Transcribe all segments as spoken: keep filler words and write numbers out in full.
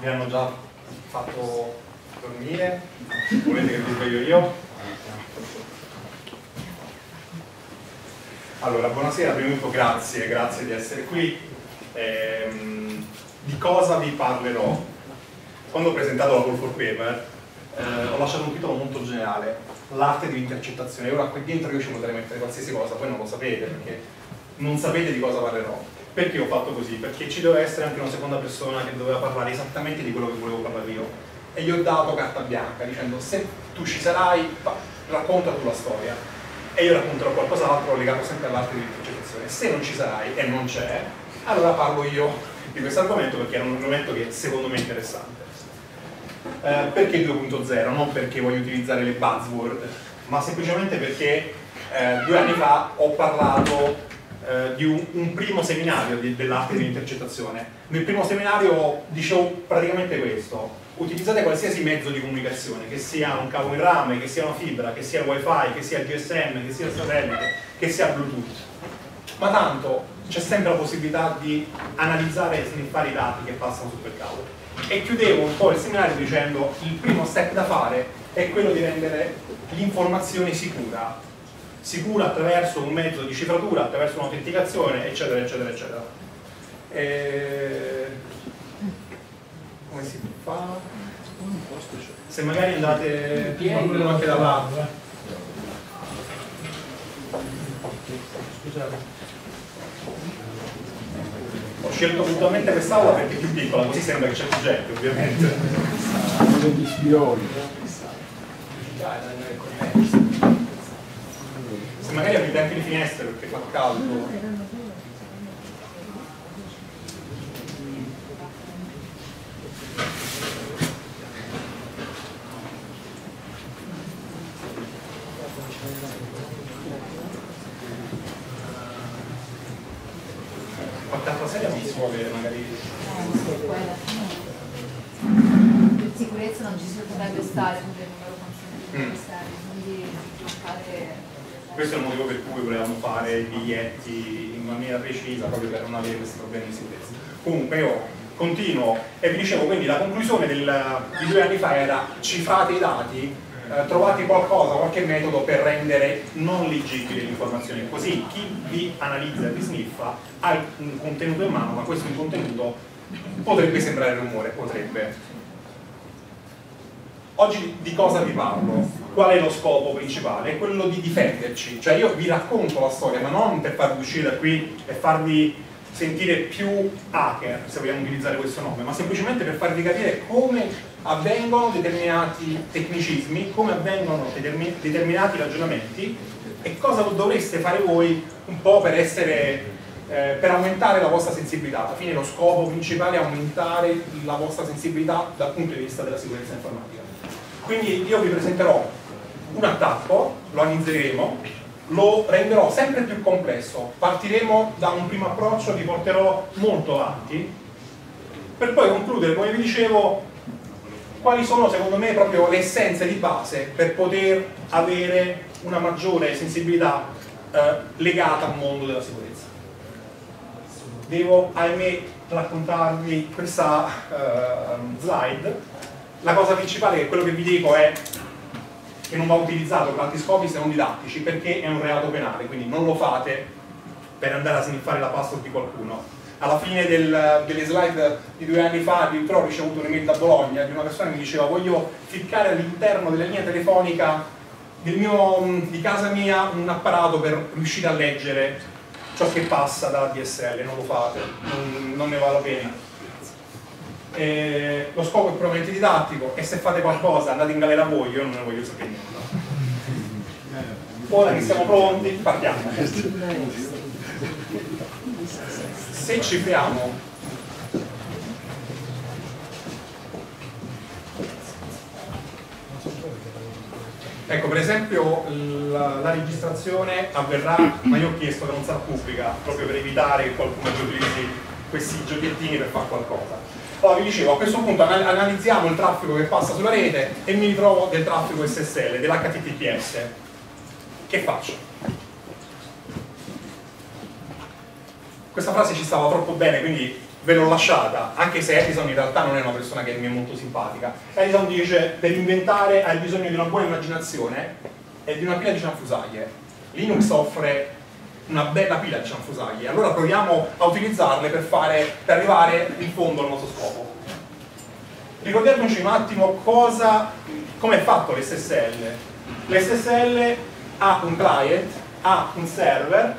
vi hanno già fatto dormire? Volete che vi sveglio io? Allora, buonasera, prima di tutto grazie, grazie di essere qui. Ehm, di cosa vi parlerò? Quando ho presentato la Call for Paper eh, ho lasciato un titolo molto generale, l'arte dell'intercettazione. Ora qui dentro io ci potrei mettere qualsiasi cosa, voi non lo sapete perché non sapete di cosa parlerò. Perché ho fatto così? Perché ci doveva essere anche una seconda persona che doveva parlare esattamente di quello che volevo parlare io. E gli ho dato carta bianca dicendo: se tu ci sarai, racconta tu la storia. E io racconterò qualcos'altro legato sempre all'arte dell'intercettazione. Se non ci sarai, e non c'è, allora parlo io di questo argomento perché è un argomento che secondo me è interessante. Eh, perché due punto zero? Non perché voglio utilizzare le buzzword, ma semplicemente perché eh, due anni fa ho parlato eh, di un, un primo seminario dell'arte dell'intercettazione. Nel primo seminario dicevo praticamente questo: utilizzate qualsiasi mezzo di comunicazione, che sia un cavo in rame, che sia una fibra, che sia wifi, che sia G S M, che sia satellite, che sia Bluetooth, ma tanto c'è sempre la possibilità di analizzare e sniffare i dati che passano su quel cavo. E chiudevo un po' il seminario dicendo: il primo step da fare è quello di rendere l'informazione sicura, sicura attraverso un mezzo di cifratura, attraverso un'autenticazione, eccetera, eccetera, eccetera. E... come si fa? Se magari andate anche da là. Scusate. Ho scelto puntualmente quest'aula perché è più piccola, così sembra che c'è più gente, ovviamente. Degli spioni. Se magari aprite anche le finestre perché fa caldo. Qualche altra sedia non si può avere magari. Per sicurezza non ci si potrebbe stare con il numero consumativo esterno, quindi mancare. Questo è il motivo per cui volevamo fare i biglietti in maniera precisa, proprio per non avere questi problemi di sicurezza. Comunque io continuo e vi dicevo, quindi la conclusione del, di due anni fa era: cifrate i dati, eh, trovate qualcosa, qualche metodo per rendere non leggibile l'informazione, così chi vi analizza e vi sniffa ha un contenuto in mano, ma questo è un contenuto potrebbe sembrare rumore, potrebbe. Oggi di cosa vi parlo? Qual è lo scopo principale? È quello di difenderci, cioè io vi racconto la storia, ma non per farvi uscire da qui e farvi sentire più hacker, se vogliamo utilizzare questo nome, ma semplicemente per farvi capire come avvengono determinati tecnicismi, come avvengono determinati ragionamenti e cosa dovreste fare voi un po' per essere eh, per aumentare la vostra sensibilità. Alla fine lo scopo principale è aumentare la vostra sensibilità dal punto di vista della sicurezza informatica. Quindi io vi presenterò un attacco, lo analizzeremo, lo renderò sempre più complesso, partiremo da un primo approccio, vi porterò molto avanti, per poi concludere, come vi dicevo, quali sono secondo me proprio le essenze di base per poter avere una maggiore sensibilità eh, legata al mondo della sicurezza. Devo, ahimè, raccontarvi questa uh, slide. La cosa principale, che quello che vi dico, è che non va utilizzato per altri scopi se non didattici, perché è un reato penale, quindi non lo fate per andare a sniffare la password di qualcuno. Alla fine del, delle slide di due anni fa addirittura ho ricevuto un'email da Bologna di una persona che mi diceva: voglio ficcare all'interno della linea telefonica del mio, di casa mia un apparato per riuscire a leggere ciò che passa dalla D S L. Non lo fate, non, non ne vale la pena. Eh, lo scopo è puramente didattico e se fate qualcosa andate in galera voi, io non ne voglio sapere nulla. Ora che siamo pronti, partiamo. Se cifriamo ecco, per esempio la, la registrazione avverrà, ma io ho chiesto che non sarà pubblica proprio per evitare che qualcuno utilizzi questi giochiettini per fare qualcosa. Allora vi dicevo, a questo punto analizziamo il traffico che passa sulla rete e mi ritrovo del traffico S S L, dell'H T T P S. Che faccio? Questa frase ci stava troppo bene, quindi ve l'ho lasciata, anche se Edison in realtà non è una persona che mi è molto simpatica. Edison dice: per inventare hai bisogno di una buona immaginazione e di una pila di cianfrusaglie. Linux offre una bella pila di cianfrusaglie, allora proviamo a utilizzarle per, fare, per arrivare in fondo al nostro scopo. Ricordiamoci un attimo cosa, come è fatto l'S S L. L'S S L ha un client, ha un server,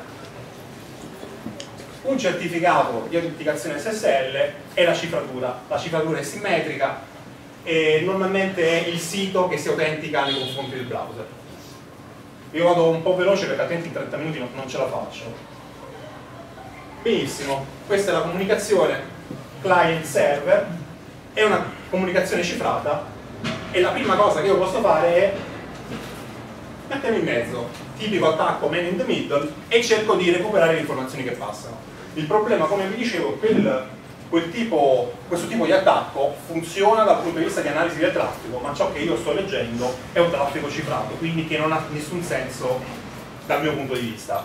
un certificato di autenticazione S S L e la cifratura. La cifratura è simmetrica e normalmente è il sito che si autentica nei confronti del browser. Io vado un po' veloce perché altrimenti in trenta minuti non ce la faccio. Benissimo, questa è la comunicazione client-server, è una comunicazione cifrata e la prima cosa che io posso fare è mettermi in mezzo, tipico attacco man in the middle, e cerco di recuperare le informazioni che passano. Il problema, come vi dicevo, quel, quel tipo, questo tipo di attacco funziona dal punto di vista di analisi del traffico, ma ciò che io sto leggendo è un traffico cifrato, quindi che non ha nessun senso dal mio punto di vista.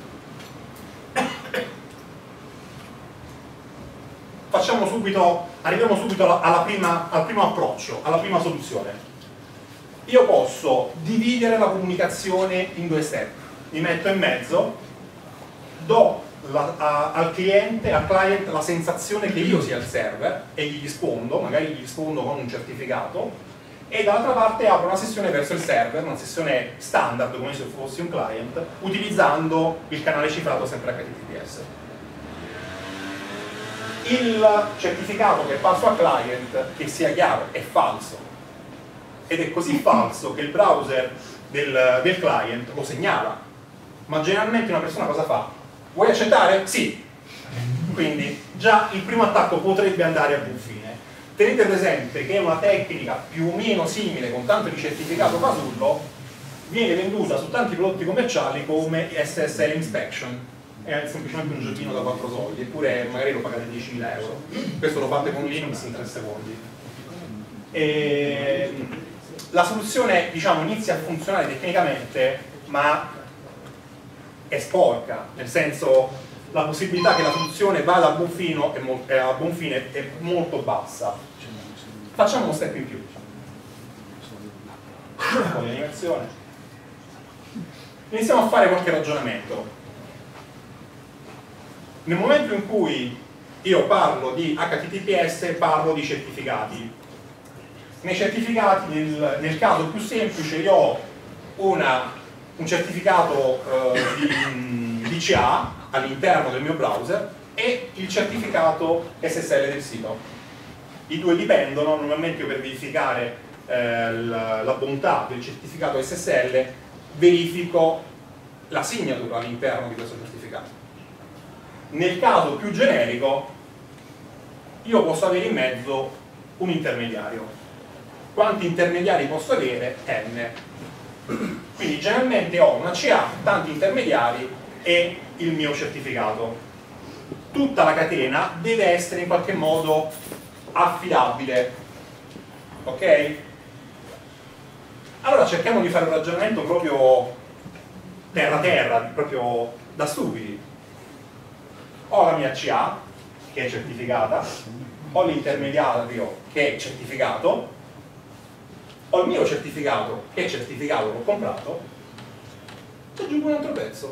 Facciamo subito, arriviamo subito alla, alla prima, al primo approccio, alla prima soluzione. Io posso dividere la comunicazione in due step. Mi metto in mezzo, do la, a, al cliente, al client, la sensazione che io sia il server e gli rispondo, magari gli rispondo con un certificato, e dall'altra parte apro una sessione verso il server, una sessione standard come se fossi un client, utilizzando il canale cifrato sempre H T T P S. Il certificato che passo al client, che sia chiaro, è falso, ed è così falso che il browser del, del client lo segnala, ma generalmente una persona cosa fa? Vuoi accettare? Sì! Quindi già il primo attacco potrebbe andare a buon fine. Tenete presente che una tecnica più o meno simile, con tanto di certificato fasullo, viene venduta su tanti prodotti commerciali come S S L Inspection. È semplicemente un giochino da quattro soldi, eppure magari lo pagate diecimila euro. Questo lo fate con Linux in tre secondi. E la soluzione, diciamo, inizia a funzionare tecnicamente, ma è sporca, nel senso la possibilità che la soluzione vada a buon fine è, molto, a buon fine è molto bassa. Facciamo uno step in più. Un po' di animazione. Iniziamo a fare qualche ragionamento. Nel momento in cui io parlo di H T T P S, parlo di certificati. Nei certificati, nel, nel caso più semplice, io ho una, un certificato eh, di D C A all'interno del mio browser e il certificato S S L del sito. I due dipendono. Normalmente io, per verificare eh, la, la bontà del certificato S S L, verifico la signature all'interno di questo certificato. Nel caso più generico, io posso avere in mezzo un intermediario. Quanti intermediari posso avere? N. Quindi generalmente ho una C A, tanti intermediari e il mio certificato. Tutta la catena deve essere in qualche modo affidabile. Ok? Allora cerchiamo di fare un ragionamento proprio terra-terra, proprio da stupidi. Ho la mia C A, che è certificata, ho l'intermediario, che è certificato, ho il mio certificato, che è certificato, l'ho comprato, e aggiungo un altro pezzo.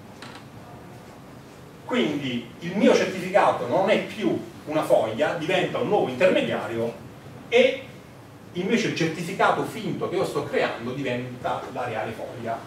Quindi il mio certificato non è più una foglia, diventa un nuovo intermediario, e invece il certificato finto che io sto creando diventa la reale foglia.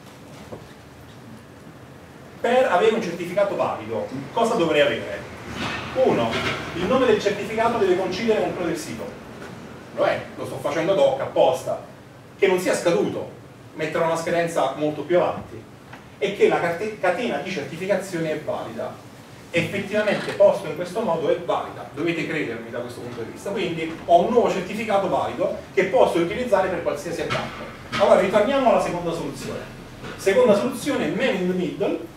Per avere un certificato valido, cosa dovrei avere? Uno, il nome del certificato deve coincidere con quello del sito. Lo è, lo sto facendo ad hoc apposta. Che non sia scaduto, metterò una scadenza molto più avanti. E che la catena di certificazione è valida. Effettivamente posto in questo modo è valida, dovete credermi da questo punto di vista. Quindi ho un nuovo certificato valido che posso utilizzare per qualsiasi attacco. Allora ritorniamo alla seconda soluzione. Seconda soluzione, man in the middle.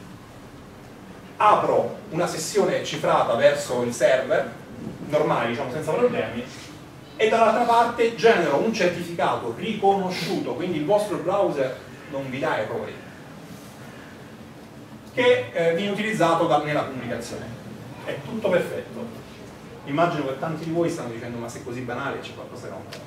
Apro una sessione cifrata verso il server, normale, diciamo, senza problemi, e dall'altra parte genero un certificato riconosciuto, quindi il vostro browser non vi dà errori, che eh, viene utilizzato da, nella comunicazione. è tutto perfetto. Immagino che tanti di voi stanno dicendo ma se è così banale c'è qualcosa che non va.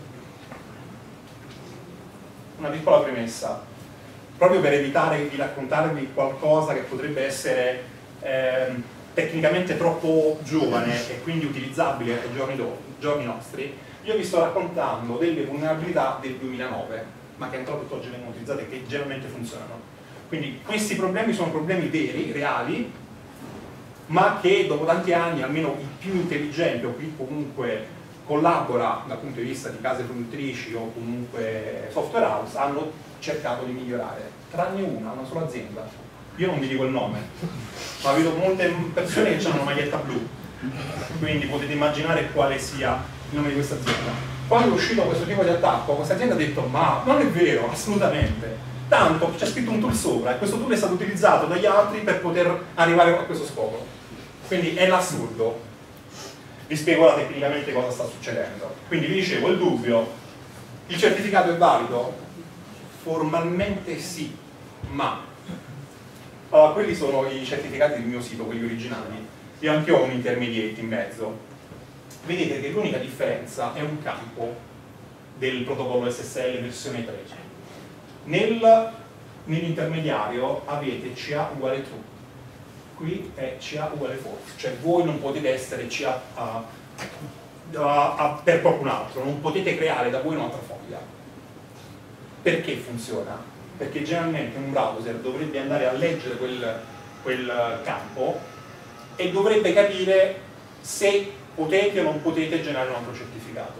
Una piccola premessa, proprio per evitare di raccontarvi qualcosa che potrebbe essere eh, tecnicamente troppo giovane e quindi utilizzabile ai giorni, giorni nostri, io vi sto raccontando delle vulnerabilità del duemilanove, ma che ancora tutt'oggi vengono utilizzate e che generalmente funzionano. Quindi questi problemi sono problemi veri, reali, ma che dopo tanti anni, almeno il più intelligente o chi comunque collabora dal punto di vista di case produttrici o comunque software house, hanno cercato di migliorare, tranne una, una sola azienda. Io non vi dico il nome, ma vedo molte persone che hanno una maglietta blu, quindi potete immaginare quale sia il nome di questa azienda. Quando è uscito questo tipo di attacco, questa azienda ha detto ma non è vero, assolutamente, tanto c'è scritto un tool sopra e questo tool è stato utilizzato dagli altri per poter arrivare a questo scopo. Quindi è l'assurdo. Vi spiego ora tecnicamente cosa sta succedendo. Quindi vi dicevo, il dubbio, il certificato è valido? Formalmente sì, ma allora, quelli sono i certificati del mio sito, quelli originali. Io anche ho un intermediate in mezzo. Vedete che l'unica differenza è un campo del protocollo S S L versione tre. Nel, nell'intermediario avete C A uguale true. Qui è C A uguale false, cioè voi non potete essere C A uh, uh, uh, per qualcun altro, non potete creare da voi un'altra foglia. Perché funziona? Perché generalmente un browser dovrebbe andare a leggere quel, quel campo e dovrebbe capire se potete o non potete generare un altro certificato.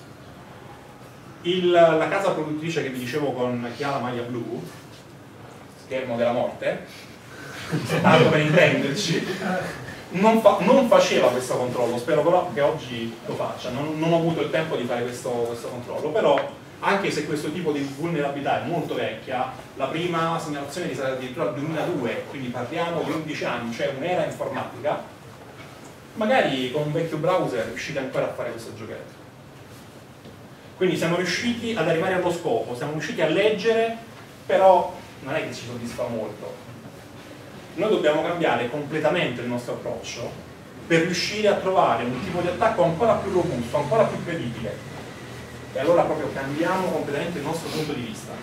Il, la casa produttrice che vi dicevo con chi ha la maglia blu, schermo della morte, tanto per intenderci, non, fa, non faceva questo controllo, spero però che oggi lo faccia, non, non ho avuto il tempo di fare questo, questo controllo, però anche se questo tipo di vulnerabilità è molto vecchia, la prima segnalazione risale addirittura al duemiladue, quindi parliamo di undici anni, cioè un'era informatica, magari con un vecchio browser riuscite ancora a fare questo giochetto. Quindi siamo riusciti ad arrivare allo scopo, siamo riusciti a leggere, però non è che ci soddisfa molto. Noi dobbiamo cambiare completamente il nostro approccio per riuscire a trovare un tipo di attacco ancora più robusto, ancora più credibile. E allora proprio cambiamo completamente il nostro punto di vista.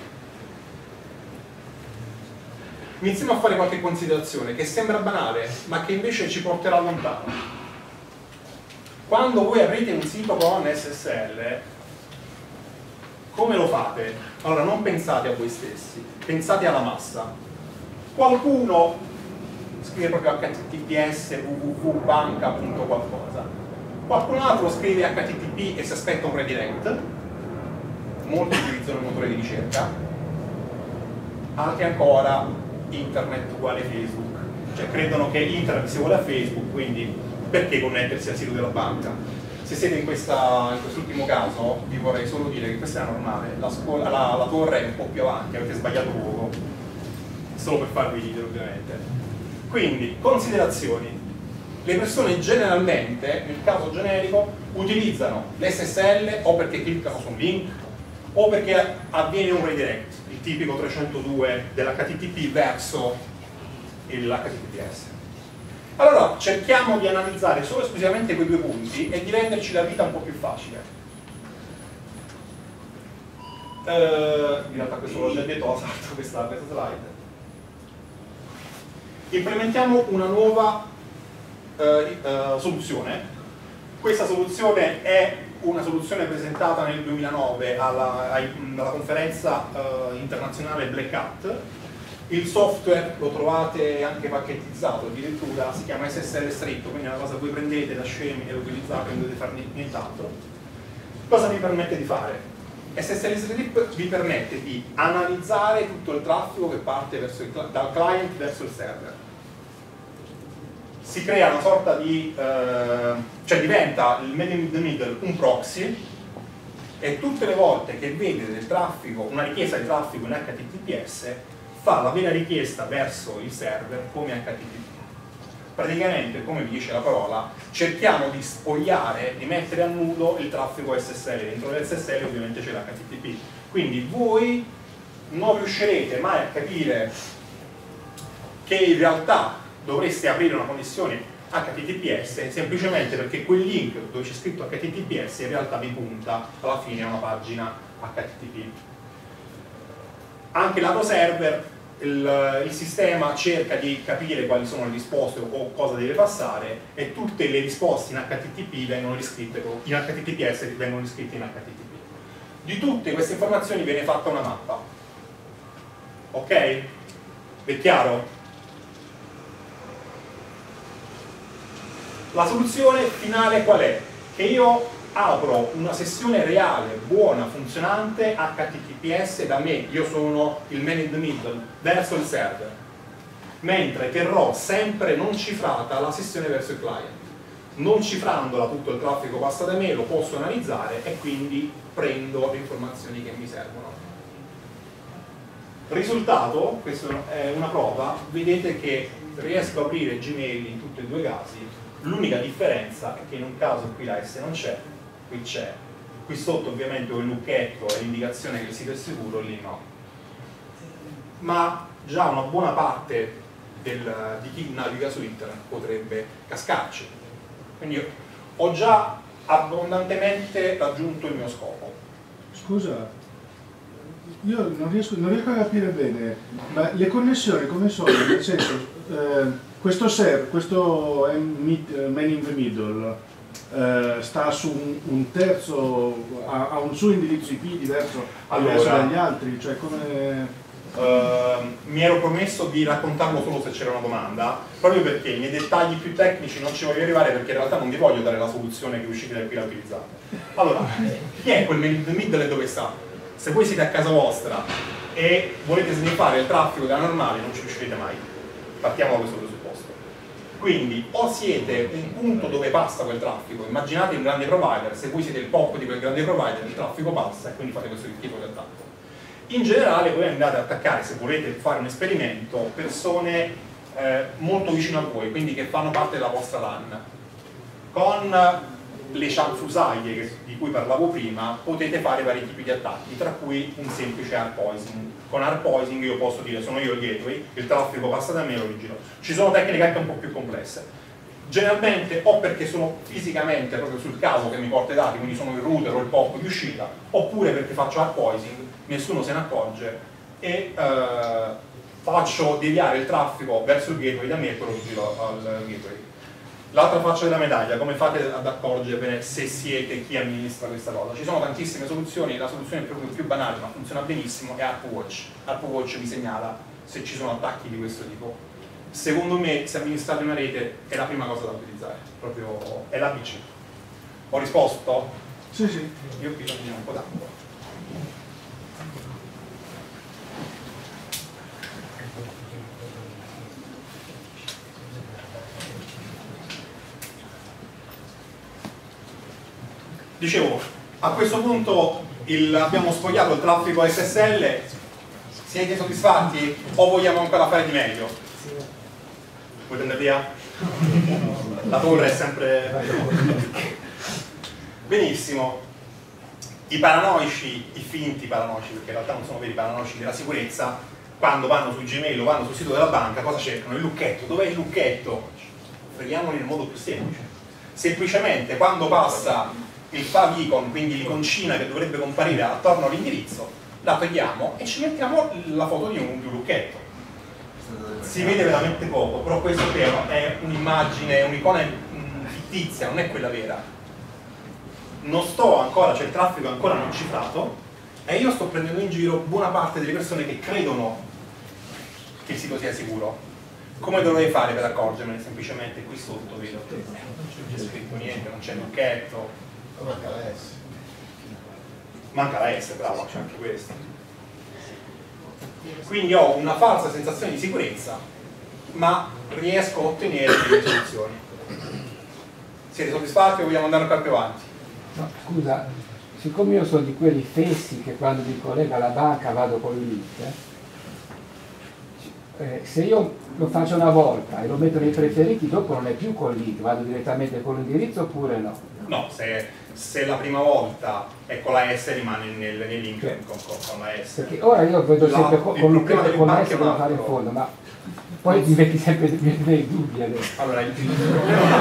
Iniziamo a fare qualche considerazione che sembra banale, ma che invece ci porterà lontano. Quando voi avrete un sito con S S L, come lo fate? Allora non pensate a voi stessi, pensate alla massa. Qualcuno scrive proprio H T T P S www banca punto qualcosa, qualcun altro scrive H T T P e si aspetta un redirect, molti utilizzano il motore di ricerca, altri ancora internet uguale Facebook, cioè credono che internet sia uguale a Facebook, quindi perché connettersi al sito della banca? Se siete in, questa, in quest'ultimo caso vi vorrei solo dire che questa è normale, la, scuola, la, la torre è un po' più avanti, avete sbagliato poco, solo per farvi ridere ovviamente. Quindi, considerazioni. Le persone generalmente, nel caso generico, utilizzano l'S S L o perché cliccano su un link o perché avviene un redirect, il tipico trecentodue dell'H T T P verso l'H T T P S. Allora, cerchiamo di analizzare solo esclusivamente quei due punti e di renderci la vita un po' più facile. Uh, in realtà questo l'ho già detto, ho saltato questa, questa slide. Implementiamo una nuova uh, uh, soluzione. Questa soluzione è una soluzione presentata nel duemilanove alla, alla conferenza uh, internazionale Black Hat. Il software lo trovate anche pacchettizzato, addirittura si chiama S S L stretto, quindi è una cosa che voi prendete da scemi e lo utilizzate, non dovete fare nient'altro. Cosa vi permette di fare? S S L Strip vi permette di analizzare tutto il traffico che parte verso il, dal client verso il server. Si crea una sorta di, eh, cioè diventa il man in the middle un proxy e tutte le volte che vede del traffico, una richiesta di traffico in H T T P S, fa la vera richiesta verso il server come H T T P. Praticamente, come vi dice la parola, cerchiamo di spogliare, di mettere a nudo il traffico S S L. Dentro l'S S L ovviamente c'è l'H T T P. Quindi voi non riuscirete mai a capire che in realtà dovreste aprire una connessione acca ti ti pi esse, semplicemente perché quel link dove c'è scritto acca ti ti pi esse in realtà vi punta alla fine a una pagina acca ti ti pi. Anche lato server il, il sistema cerca di capire quali sono le risposte o cosa deve passare, e tutte le risposte in acca ti ti pi vengono riscritte in acca ti ti pi esse, vengono riscritte in acca ti ti pi. Di tutte queste informazioni viene fatta una mappa. Ok? È chiaro? La soluzione finale qual è? Che io apro una sessione reale, buona, funzionante, acca ti ti pi esse da me, io sono il man in the middle, verso il server, mentre terrò sempre non cifrata la sessione verso il client. Non cifrandola tutto il traffico passa da me, lo posso analizzare e quindi prendo le informazioni che mi servono. Risultato, questa è una prova, vedete che riesco a aprire Gmail in tutti e due i casi. L'unica differenza è che in un caso qui la S non c'è, qui c'è, qui sotto ovviamente ho il lucchetto e l'indicazione che il sito è sicuro, lì no. Ma già una buona parte del, di chi naviga su internet potrebbe cascarci. Quindi io ho già abbondantemente raggiunto il mio scopo. Scusa, io non riesco, non riesco a capire bene, ma le connessioni come sono? Nel senso, eh, questo server, questo man in the middle, eh, sta su un, un terzo, ha, ha un suo indirizzo I P diverso, allora, diverso dagli altri, cioè come... Uh, mi ero promesso di raccontarlo solo se c'era una domanda, proprio perché nei dettagli più tecnici non ci voglio arrivare, perché in realtà non vi voglio dare la soluzione che uscite da qui la utilizzate. Allora, chi è quel man in the middle e dove sta? Se voi siete a casa vostra e volete sniffare il traffico della normale, non ci riuscirete mai. Partiamo da questo presupposto. Quindi o siete un punto dove passa quel traffico, immaginate un grande provider, se voi siete il pop di quel grande provider il traffico passa e quindi fate questo tipo di attacco. In generale voi andate ad attaccare, se volete fare un esperimento, persone eh, molto vicino a voi, quindi che fanno parte della vostra LAN. Con le cianfrusaglie che, di cui parlavo prima potete fare vari tipi di attacchi, tra cui un semplice hard poisoning. Con hard poisoning io posso dire sono io il gateway, il traffico passa da me e lo rigiro. Ci sono tecniche anche un po' più complesse. Generalmente o perché sono fisicamente proprio sul caso che mi porta i dati, quindi sono il router o il pop di uscita, oppure perché faccio hard poisoning, nessuno se ne accorge e eh, faccio deviare il traffico verso il gateway da me e poi lo giro al gateway. L'altra faccia della medaglia, come fate ad accorgervene se siete chi amministra questa cosa? Ci sono tantissime soluzioni, la soluzione più, più banale ma funziona benissimo è ARPWatch. ARPWatch vi segnala se ci sono attacchi di questo tipo. Secondo me, se amministrate una rete, è la prima cosa da utilizzare, proprio è l'A B C. Ho risposto? Sì, sì. Io ho bisogno di un po' d'acqua. Dicevo, a questo punto il, abbiamo sfogliato il traffico S S L, siete soddisfatti o vogliamo ancora fare di meglio? Vuoi andare via? La torre è sempre... Benissimo. I paranoici, i finti paranoici, perché in realtà non sono veri paranoici della sicurezza, quando vanno su Gmail o vanno sul sito della banca, cosa cercano? Il lucchetto. Dov'è il lucchetto? Freghiamoli nel modo più semplice. Semplicemente quando passa il favicon, quindi l'iconcina che dovrebbe comparire attorno all'indirizzo, la togliamo e ci mettiamo la foto di un, di un lucchetto. Si vede veramente poco, però questo è un'immagine, un'icona fittizia, non è quella vera. Non sto ancora, cioè il traffico è ancora non cifrato e io sto prendendo in giro buona parte delle persone che credono che il sito sia sicuro. Come dovrei fare per accorgermene? Semplicemente qui sotto vedo che non c'è scritto niente, non c'è lucchetto. Manca la S. Manca la S, bravo, c'è anche questa. Quindi ho una falsa sensazione di sicurezza, ma riesco a ottenere delle soluzioni. Siete soddisfatti o vogliamo andare ancora più avanti? No, scusa, siccome io sono di quelli fessi che quando mi collega alla banca vado con il link, eh, se io lo faccio una volta e lo metto nei preferiti, dopo non è più col link, vado direttamente con l'indirizzo oppure no? No, se, se la prima volta è con la S rimane nel, nel link okay. con, con, con la S. Perché ora io vedo La, sempre con, con, con, con la S macro, fare in fondo, ma poi mi metti sempre dei dubbi adesso. Allora, il problema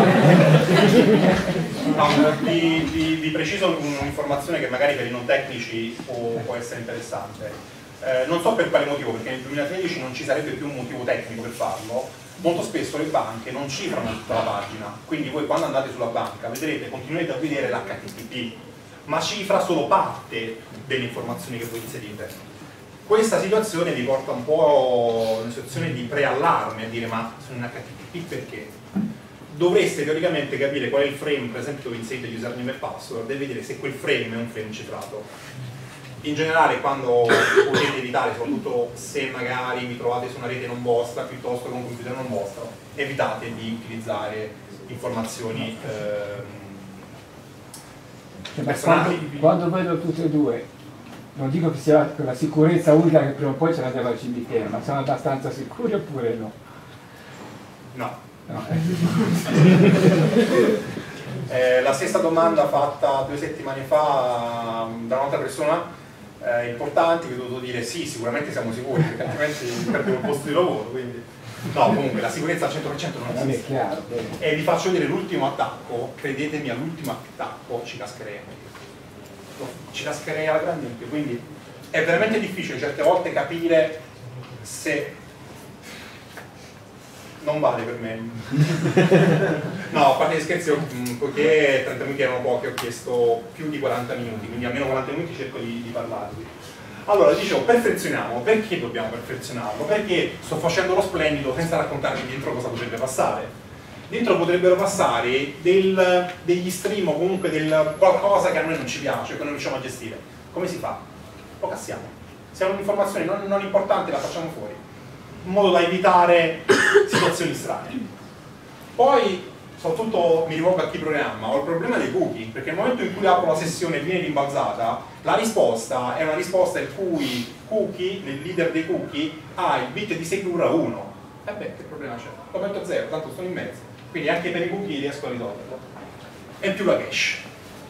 no, di, di, di preciso un'informazione che magari per i non tecnici può, può essere interessante. Eh, non so per quale motivo, perché nel duemilatredici non ci sarebbe più un motivo tecnico per farlo. Molto spesso le banche non cifrano tutta la pagina, quindi voi quando andate sulla banca vedrete, continuerete a vedere l'H T T P, ma cifra solo parte delle informazioni che voi inserite. Questa situazione vi porta un po' in una situazione di preallarme, a dire ma sono in H T T P perché? Dovreste teoricamente capire qual è il frame, per esempio, dove inserite username e password, e vedere se quel frame è un frame cifrato. In generale, quando potete evitare, soprattutto se magari vi trovate su una rete non vostra, piuttosto che un computer non vostro, evitate di utilizzare informazioni ehm, cioè, personali. Quando, quando vedo tutte e due, non dico che sia la sicurezza unica che prima o poi ce l'abbiamo al cimitero, ma siamo abbastanza sicuri oppure no? No. No. Eh, la stessa domanda fatta due settimane fa da un'altra persona eh, importante, che ho dovuto dire sì, sicuramente siamo sicuri, perché altrimenti perdiamo il posto di lavoro. Quindi no, comunque la sicurezza al cento per cento non esiste. È chiaro, e vi faccio vedere l'ultimo attacco, credetemi, all'ultimo attacco ci cascherei. Ci cascherei alla grande, quindi è veramente difficile certe volte capire se non vale per me. No, a parte gli scherzi, poiché trenta minuti erano pochi, ho chiesto più di quaranta minuti, quindi almeno quaranta minuti cerco di, di parlarvi. Allora, dicevo, perfezioniamo. Perché dobbiamo perfezionarlo? Perché sto facendo lo splendido senza raccontarvi dentro cosa potrebbe passare. Dentro potrebbero passare del, degli stream o comunque del qualcosa che a noi non ci piace, che non riusciamo a gestire. Come si fa? Lo cassiamo. Se è un'informazione non, non importante la facciamo fuori, in modo da evitare situazioni strane. Poi, soprattutto mi rivolgo a chi programma, ho il problema dei cookie, perché nel momento in cui apro la sessione e viene rimbalzata, la risposta è una risposta il cui cookie, nel leader dei cookie, ha il bit di secure uno. E beh, che problema c'è? Lo metto a zero, tanto sto in mezzo. Quindi anche per i cookie riesco a risolverlo. E in più la cache.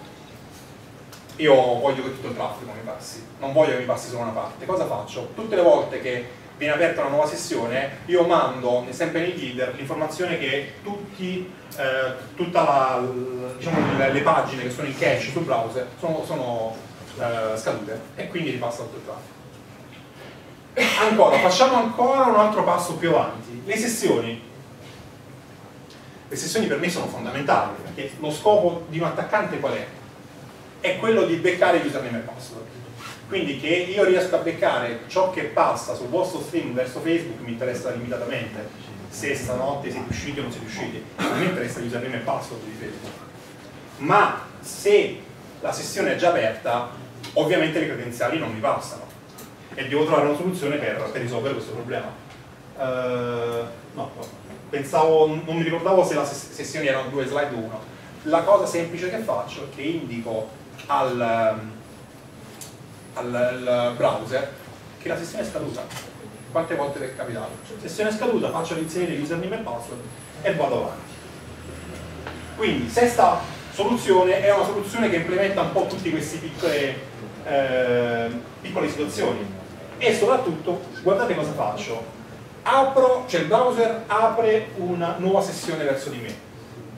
Io voglio che tutto il traffico mi passi, non voglio che mi passi solo una parte. Cosa faccio? Tutte le volte che viene aperta una nuova sessione, io mando sempre nel leader l'informazione che tutti, eh, tutta la, diciamo, le, le pagine che sono in cache sul browser sono, sono eh, scadute e quindi ripassa tutto il traffico. Ancora, facciamo ancora un altro passo più avanti. Le sessioni. Le sessioni per me sono fondamentali, perché lo scopo di un attaccante qual è? È quello di beccare gli username e password. Quindi che io riesco a beccare ciò che passa sul vostro stream verso Facebook mi interessa limitatamente. Se stanotte siete usciti o non siete usciti, non mi interessa gli username e password di Facebook. Ma se la sessione è già aperta, ovviamente le credenziali non mi passano. E devo trovare una soluzione per, per risolvere questo problema. Uh, no, pensavo, non mi ricordavo se le sessioni erano due slide o uno. La cosa semplice che faccio è che indico al, al, al browser che la sessione è scaduta. Quante volte vi è capitato? Sessione è scaduta, faccio inserire username e password e vado avanti. Quindi, sesta soluzione è una soluzione che implementa un po' tutte queste piccole, eh, piccole situazioni. E soprattutto, guardate cosa faccio. Apro, cioè il browser apre una nuova sessione verso di me.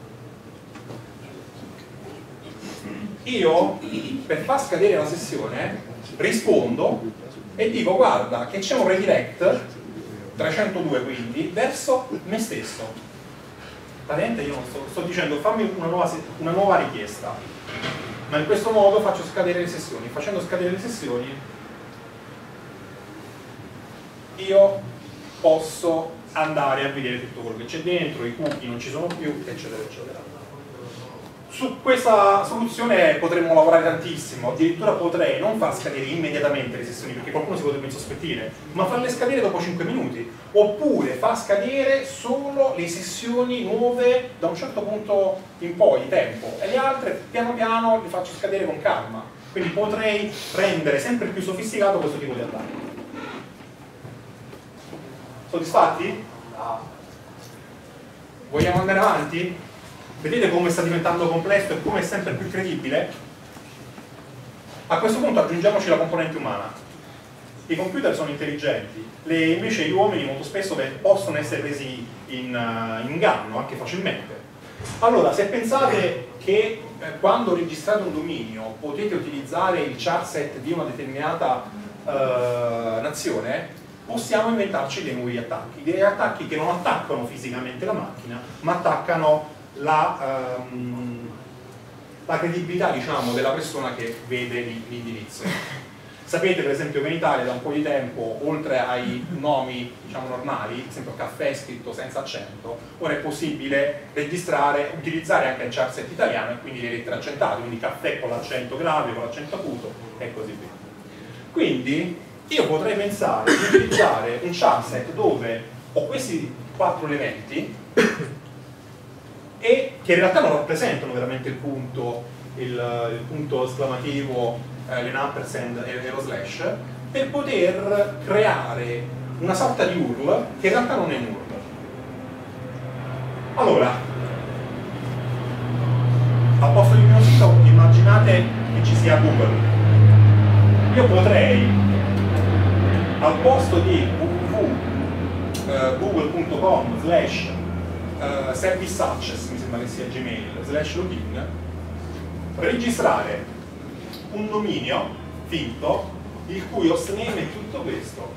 Io, per far scadere la sessione, rispondo e dico guarda che c'è un redirect, trecentodue quindi, verso me stesso. Praticamente io non sto, sto dicendo fammi una nuova, una nuova richiesta, ma in questo modo faccio scadere le sessioni. Facendo scadere le sessioni io posso andare a vedere tutto quello che c'è dentro, i cookie non ci sono più, eccetera, eccetera. Su questa soluzione potremmo lavorare tantissimo, addirittura potrei non far scadere immediatamente le sessioni, perché qualcuno si potrebbe insospettire, ma farle scadere dopo cinque minuti, oppure far scadere solo le sessioni nuove da un certo punto in poi di tempo, e le altre piano piano le faccio scadere con calma. Quindi potrei rendere sempre più sofisticato questo tipo di attacco. Soddisfatti? No. Vogliamo andare avanti? Vedete come sta diventando complesso e come è sempre più credibile? A questo punto aggiungiamoci la componente umana. I computer sono intelligenti, le, invece gli uomini molto spesso possono essere presi in, uh, in inganno anche facilmente. Allora, se pensate che eh, quando registrate un dominio potete utilizzare il charset di una determinata uh, nazione, possiamo inventarci dei nuovi attacchi, dei attacchi che non attaccano fisicamente la macchina, ma attaccano la, um, la credibilità, diciamo, della persona che vede l'indirizzo. Sapete per esempio che in Italia da un po' di tempo, oltre ai nomi diciamo normali, ad esempio caffè scritto senza accento, ora è possibile registrare, utilizzare anche il charset italiano e quindi le lettere accentate, quindi caffè con l'accento grave, con l'accento acuto e così via. Quindi io potrei pensare di utilizzare un charset dove ho questi quattro elementi e che in realtà non rappresentano veramente il punto, il, il punto esclamativo, eh, l'ampersand e, e lo slash, per poter creare una sorta di U R L che in realtà non è un U R L. Allora, al posto di mio sito immaginate che ci sia Google. Io potrei, al posto di www punto google punto com slash service access, mi sembra che sia Gmail, slash login, registrare un dominio finto il cui hostname è tutto questo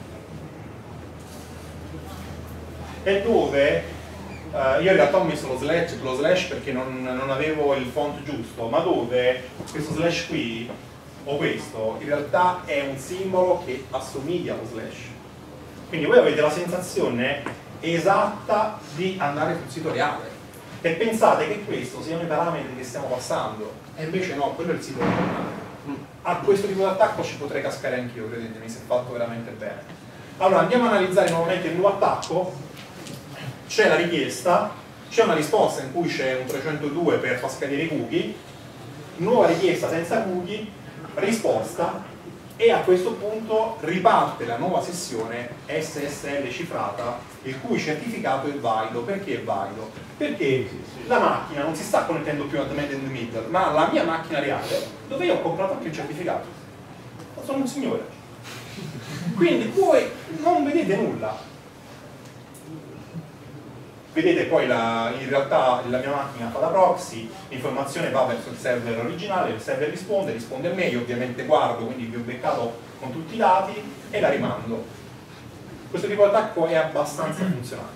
e dove uh, io in realtà ho messo lo slash, lo slash perché non, non avevo il font giusto, ma dove questo slash qui o questo in realtà è un simbolo che assomiglia allo slash, quindi voi avete la sensazione esatta di andare sul sito reale e pensate che questo siano i parametri che stiamo passando e invece no, quello è il sito reale. A questo tipo di attacco ci potrei cascare anch'io, credetemi, se fatto veramente bene. Allora andiamo a analizzare nuovamente il nuovo attacco. C'è la richiesta, c'è una risposta in cui c'è un trecentodue per far scadere i cookie, nuova richiesta senza cookie, risposta, e a questo punto riparte la nuova sessione S S L cifrata, il cui certificato è valido. Perché è valido? Perché la macchina non si sta connettendo più ad Man in the Middle, ma alla mia macchina reale, dove io ho comprato anche il certificato. Sono un signore. Quindi voi non vedete nulla. Vedete poi la, in realtà la mia macchina fa da proxy, l'informazione va verso il server originale, il server risponde, risponde a me, io ovviamente guardo, quindi vi ho beccato con tutti i dati e la rimando. Questo tipo di attacco è abbastanza funzionante.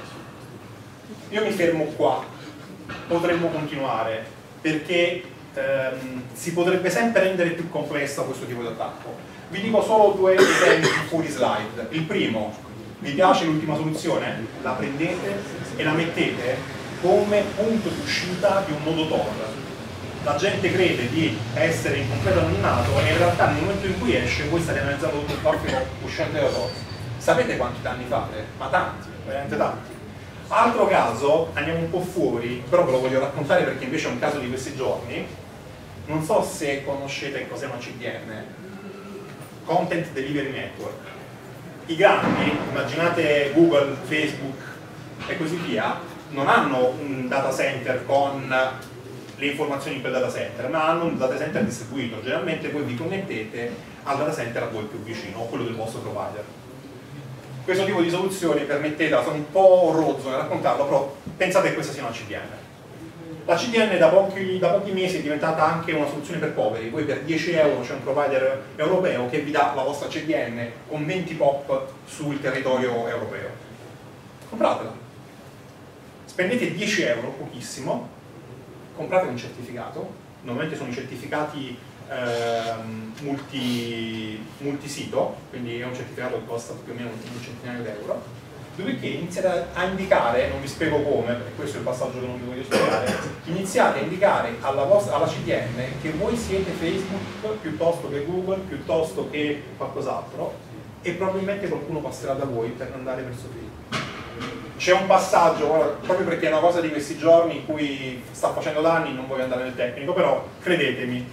Io mi fermo qua, potremmo continuare, perché ehm, si potrebbe sempre rendere più complesso questo tipo di attacco. Vi dico solo due esempi fuori slide. Il primo, vi piace l'ultima soluzione? La prendete e la mettete come punto di uscita di un nodo Tor. La gente crede di essere in completo anonimato e in realtà nel momento in cui esce voi state analizzando tutto il traffico uscente da Tor. Sapete quanti danni fate? Ma tanti, veramente tanti. Altro caso, andiamo un po' fuori, però ve lo voglio raccontare perché invece è un caso di questi giorni. Non so se conoscete cos'è una C D N, Content Delivery Network. I grandi, immaginate Google, Facebook e così via, non hanno un data center con le informazioni in quel data center, ma hanno un data center distribuito. Generalmente voi vi connettete al data center a voi più vicino, o quello del vostro provider. Questo tipo di soluzioni, permettetela, sono un po' rozzo nel raccontarlo, però pensate che questa sia una C D N. La C D N da pochi, da pochi mesi è diventata anche una soluzione per poveri. Voi per dieci euro c'è un provider europeo che vi dà la vostra C D N con venti pop sul territorio europeo. Compratela. Spendete dieci euro, pochissimo, comprate un certificato. Normalmente sono i certificati ehm, multi, multisito, quindi è un certificato che costa più o meno un centinaio d'euro. Dopodiché iniziate a indicare, non vi spiego come, perché questo è il passaggio che non vi voglio spiegare, iniziate a indicare alla, vostra, alla C D N che voi siete Facebook piuttosto che Google, piuttosto che qualcos'altro, e probabilmente qualcuno passerà da voi per andare verso Facebook. C'è un passaggio, guarda, proprio perché è una cosa di questi giorni in cui sta facendo danni, non voglio andare nel tecnico, però credetemi,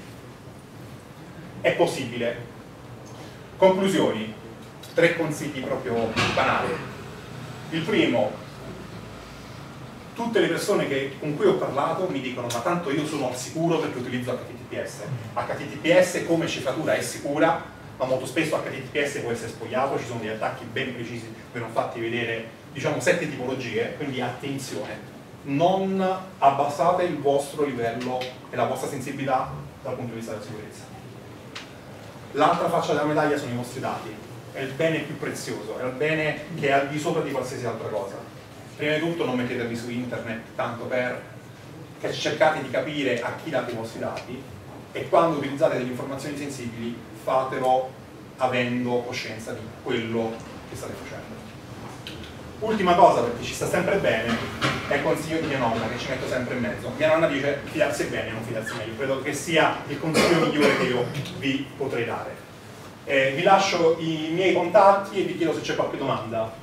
è possibile. Conclusioni, tre consigli proprio banali. Il primo, tutte le persone che, con cui ho parlato mi dicono ma tanto io sono al sicuro perché utilizzo H T T P S. H T T P S come cifratura è sicura, ma molto spesso H T T P S può essere spogliato, ci sono degli attacchi ben precisi, ve ne ho fatti vedere diciamo sette tipologie, quindi attenzione, non abbassate il vostro livello e la vostra sensibilità dal punto di vista della sicurezza. L'altra faccia della medaglia sono i vostri dati, è il bene più prezioso, è il bene che è al di sopra di qualsiasi altra cosa. Prima di tutto non mettetevi su internet tanto per che cercate di capire a chi date i vostri dati, e quando utilizzate delle informazioni sensibili fatelo avendo coscienza di quello che state facendo. Ultima cosa, perché ci sta sempre bene, è il consiglio di mia nonna che ci metto sempre in mezzo. Mia nonna dice fidarsi bene, non fidarsi meglio. Credo che sia il consiglio migliore che io vi potrei dare. Eh, vi lascio i miei contatti e vi chiedo se c'è qualche domanda.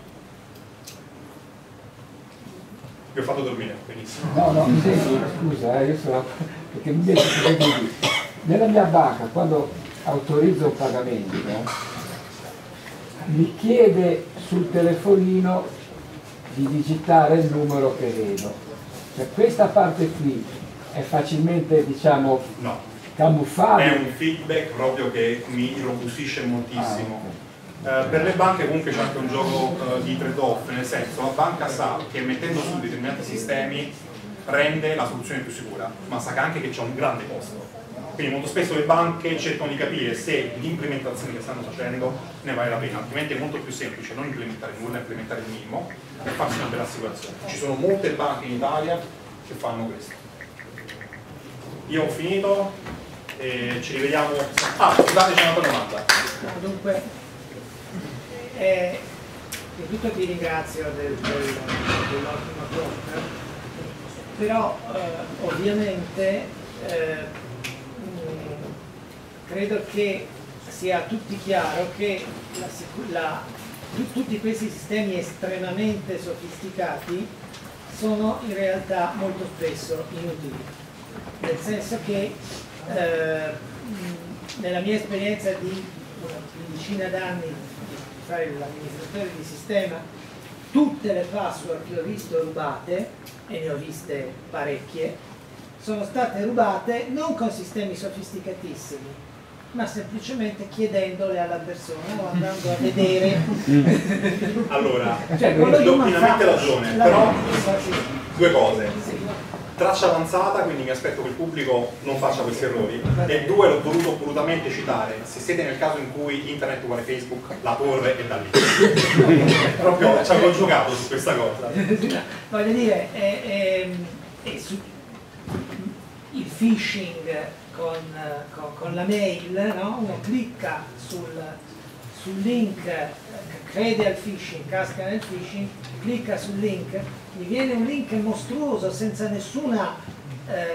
Vi ho fatto dormire, benissimo. No, no, mi senti, scusa, eh, io sono, perché mi dice così. Nella mia banca, quando autorizzo un pagamento, mi chiede sul telefonino di digitare il numero che vedo. Cioè, questa parte qui è facilmente, diciamo, no, camuffabile. è un feedback proprio che mi robustisce moltissimo. Ah, okay. Uh, per le banche comunque c'è anche un gioco uh, di trade-off, nel senso la banca sa che mettendo su determinati sistemi rende la soluzione più sicura, ma sa anche che c'è un grande costo. Quindi molto spesso le banche cercano di capire se l'implementazione che stanno facendo ne vale la pena, altrimenti è molto più semplice non implementare nulla, implementare il minimo e farsi una bella assicurazione. Ci sono molte banche in Italia che fanno questo. Io ho finito e ci rivediamo. Ah, scusate, c'è un'altra domanda. No, dunque, eh, innanzitutto ti ringrazio del, del, dell'ottimo talk, però eh, ovviamente eh, credo che sia a tutti chiaro che la, la, tutti questi sistemi estremamente sofisticati sono in realtà molto spesso inutili, nel senso che eh, nella mia esperienza di una quindicina d'anni di fare l'amministratore di sistema, tutte le password che ho visto rubate, e ne ho viste parecchie, sono state rubate non con sistemi sofisticatissimi, ma semplicemente chiedendole alla persona o andando a vedere. Allora, Cioè, hai doppiamente ragione, però sì. due cose. Sì. Traccia avanzata, quindi mi aspetto che il pubblico non faccia questi errori, e due, l'ho voluto volutamente citare, se siete nel caso in cui internet uguale Facebook, la torre è da lì. Proprio ci avevo giocato su questa cosa. Voglio dire, è, è, è su, il phishing con, con, con la mail, no? Uno clicca sul, sul link, crede al phishing, casca nel phishing, clicca sul link, gli viene un link mostruoso senza nessuna eh,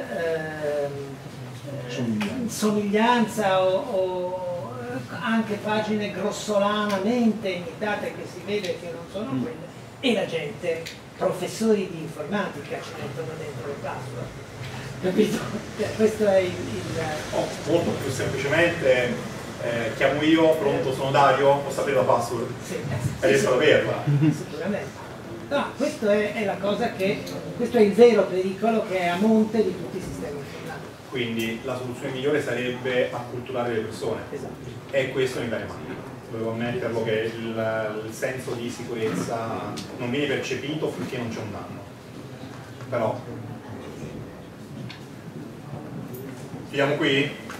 eh, somiglianza o, o anche pagine grossolanamente imitate che si vede che non sono quelle, e la gente, professori di informatica, ci mettono dentro le password. Capito? Questo è il... il... Oh, molto più semplicemente eh, chiamo io, pronto, sono Dario, posso sapere la password? Sì, eh, E riesco ad averla. sicuramente. No, questo è, è la cosa che, questo è il vero pericolo che è a monte di tutti i sistemi informatici. Quindi la soluzione migliore sarebbe acculturare le persone. Esatto. E questo in Italia manca. Dovevo ammetterlo che il, il senso di sicurezza non viene percepito finché non c'è un danno. Però... Finiamo qui?